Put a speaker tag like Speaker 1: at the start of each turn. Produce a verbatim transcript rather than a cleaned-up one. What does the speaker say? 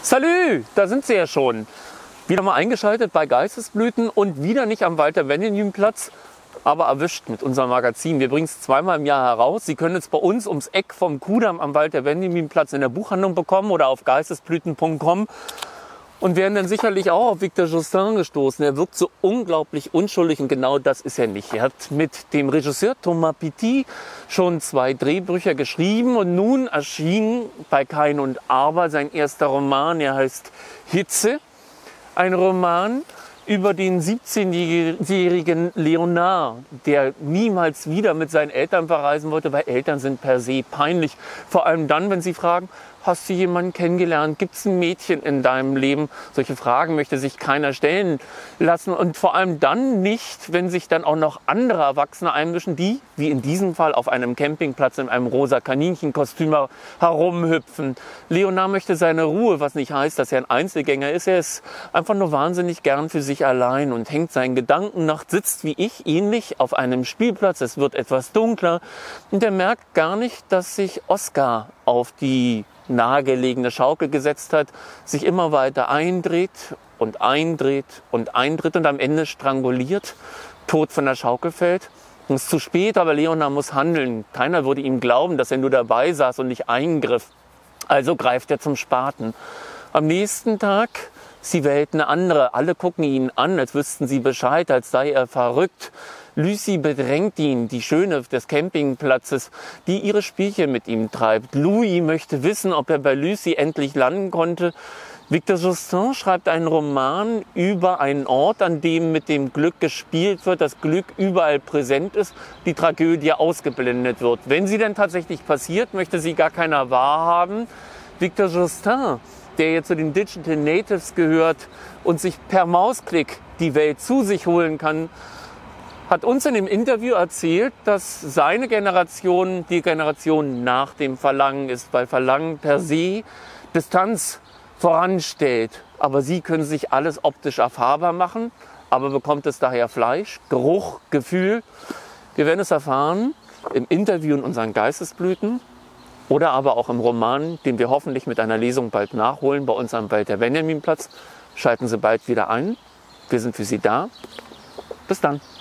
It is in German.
Speaker 1: Salü, da sind Sie ja schon. Wieder mal eingeschaltet bei Geistesblüten und wieder nicht am Walter-Benjamin-Platz, aber erwischt mit unserem Magazin. Wir bringen es zweimal im Jahr heraus. Sie können es bei uns ums Eck vom Kudamm am Walter-Benjamin-Platz in der Buchhandlung bekommen oder auf geistesblüten punkt com und werden dann sicherlich auch auf Victor Justin gestoßen. Er wirkt so unglaublich unschuldig und genau das ist er nicht. Er hat mit dem Regisseur Thomas Pitty schon zwei Drehbücher geschrieben und nun erschien bei Kein und Aber sein erster Roman. Er heißt Hitze, ein Roman über den siebzehnjährigen Leonard, der niemals wieder mit seinen Eltern verreisen wollte, weil Eltern sind per se peinlich. Vor allem dann, wenn sie fragen, hast du jemanden kennengelernt? Gibt es ein Mädchen in deinem Leben? Solche Fragen möchte sich keiner stellen lassen. Und vor allem dann nicht, wenn sich dann auch noch andere Erwachsene einmischen, die, wie in diesem Fall, auf einem Campingplatz in einem rosa Kaninchenkostüm herumhüpfen. Leonard möchte seine Ruhe, was nicht heißt, dass er ein Einzelgänger ist. Er ist einfach nur wahnsinnig gern für sich allein und hängt seinen Gedanken nach, sitzt wie ich ähnlich auf einem Spielplatz. Es wird etwas dunkler und er merkt gar nicht, dass sich Oskar auf die nahegelegene Schaukel gesetzt hat, sich immer weiter eindreht und eindreht und eindreht und am Ende stranguliert, tot von der Schaukel fällt. Es ist zu spät, aber Leonard muss handeln. Keiner würde ihm glauben, dass er nur dabei saß und nicht eingriff. Also greift er zum Spaten. Am nächsten Tag ist die Welt eine andere. Alle gucken ihn an, als wüssten sie Bescheid, als sei er verrückt. Lucy bedrängt ihn, die Schöne des Campingplatzes, die ihre Spielchen mit ihm treibt. Louis möchte wissen, ob er bei Lucy endlich landen konnte. Victor Justin schreibt einen Roman über einen Ort, an dem mit dem Glück gespielt wird, das Glück überall präsent ist, die Tragödie ausgeblendet wird. Wenn sie denn tatsächlich passiert, möchte sie gar keiner wahrhaben. Victor Justin, der jetzt zu den Digital Natives gehört und sich per Mausklick die Welt zu sich holen kann, hat uns in dem Interview erzählt, dass seine Generation die Generation nach dem Verlangen ist, weil Verlangen per se Distanz voranstellt. Aber sie können sich alles optisch erfahrbar machen, aber bekommt es daher Fleisch, Geruch, Gefühl. Wir werden es erfahren im Interview in unseren Geistesblüten oder aber auch im Roman, den wir hoffentlich mit einer Lesung bald nachholen bei uns am Walter-Benjamin-Platz. Schalten Sie bald wieder ein. Wir sind für Sie da. Bis dann.